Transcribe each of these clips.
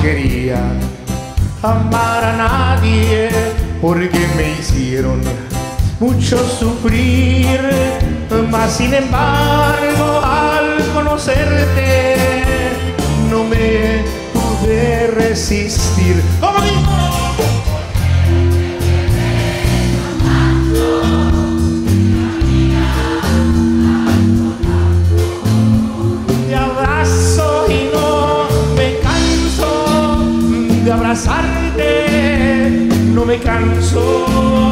quería amar a nadie porque me hicieron mucho sufrir, mas sin embargo al conocerte no me pude resistir. ¿Cómo digo? Te abrazo y no me canso de abrazarte, no me canso.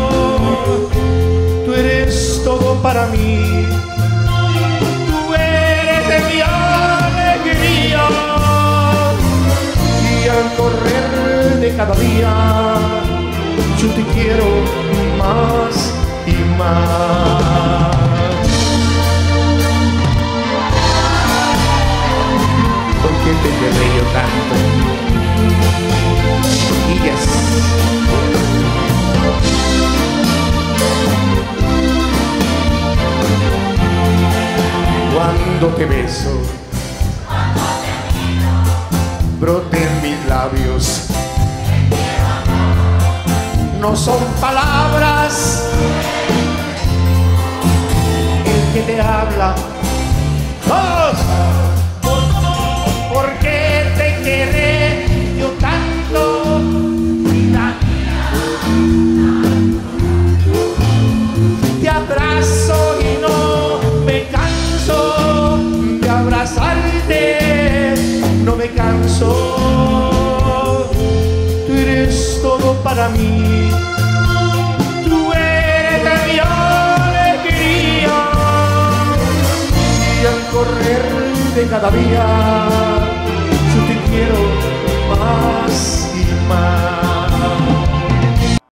Tú eres todo para mí, tú eres de mi alegría, y al correr de cada día yo te quiero más y más. ¿Por qué te quedé yo tanto? Y yes. Cuando te beso, broten mis labios. No son palabras el que te habla. ¡Todos! Porque te quedé yo tanto. Te abrazo y no me canso de abrazarte, no me canso. Tú eres todo para mí, tú eres de mi alegría, y al correr de cada día